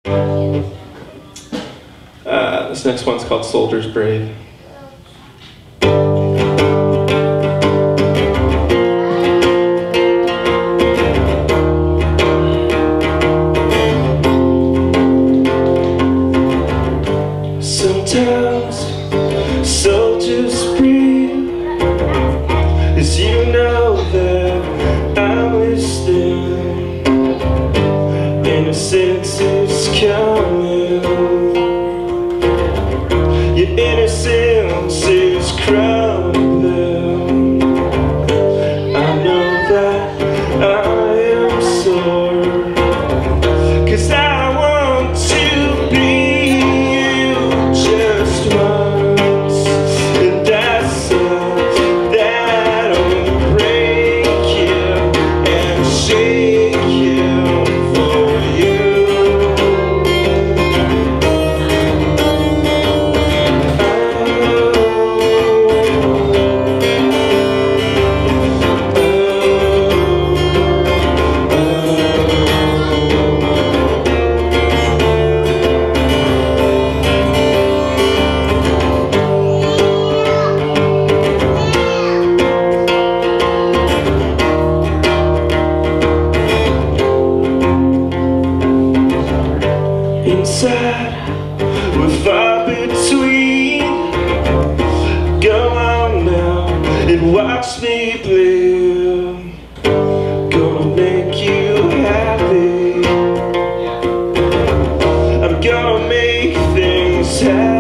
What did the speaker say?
This next one's called Soldier's Brave. Sometimes soldiers breathe, as you know that I'm listening. Innocence is coming, your innocence is crumbling. I know that I am sore, 'cause I want to be you just once, and that's that'll break you and shake you for you. Inside, we're far between. Go on now and watch me bleed. Gonna make you happy. I'm gonna make things happen.